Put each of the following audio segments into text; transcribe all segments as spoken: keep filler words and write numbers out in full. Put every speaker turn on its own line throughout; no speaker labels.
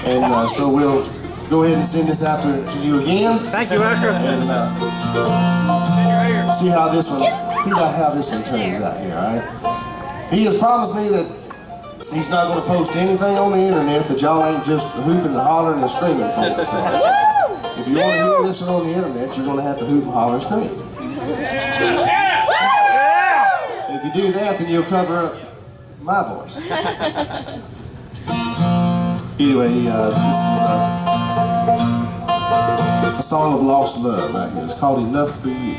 And uh, so we'll go ahead and send this out to, to you again.
Thank you, Usher.
And uh, see how this one, see how, how this one turns out here, all right? He has promised me that he's not going to post anything on the internet that y'all ain't just hooping and hollering and screaming for. So if you want to hear this on the internet, you're going to have to hoop and holler and scream. If you do that, then you'll cover up my voice. Anyway, uh, this is a, a song of lost love right here. It's called Enough for You.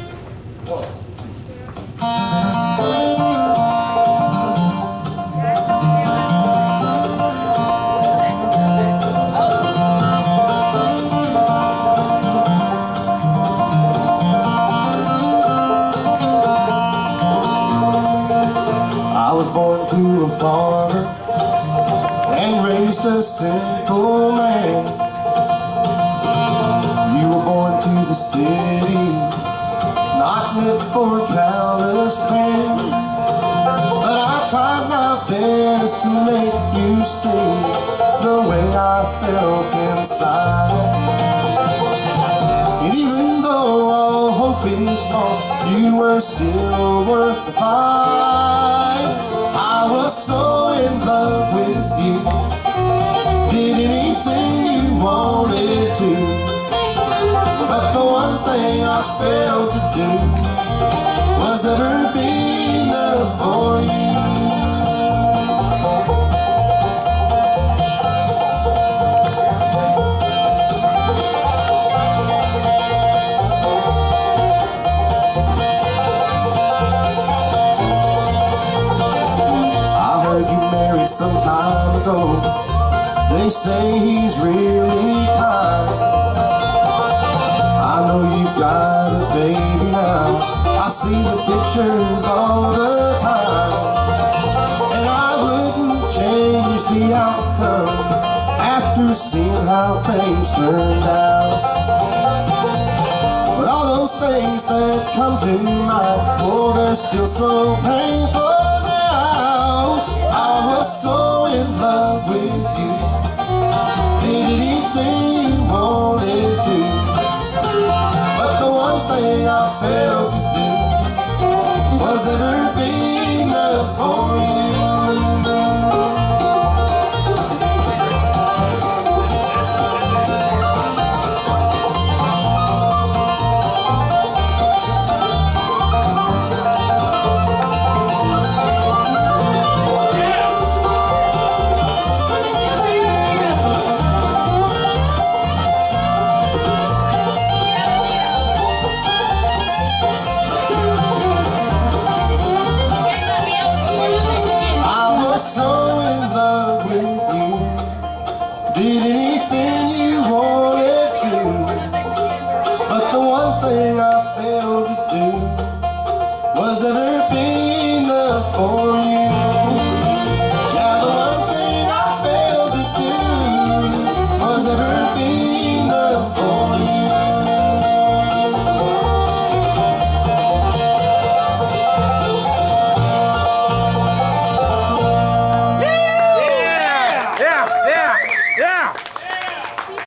I was born to a farmer and raised a simple man. You were born to the city, not meant for callous hands. But I tried my best to make you see the way I felt inside. And even though all hope is lost, you were still worth the fight. I was so in love with you, did anything you wanted to. But the one thing I failed to do was ever be enough for you. Some time ago, they say he's really kind. I know you've got a baby now, I see the pictures all the time. And I wouldn't change the outcome after seeing how things turned out. But all those things that come to mind, oh, they're still so painful. So in love with you, did anything you wanted to. But the one thing I failed to do was ever be enough for you. Did anything you wanted to, but the one thing I failed to do was ever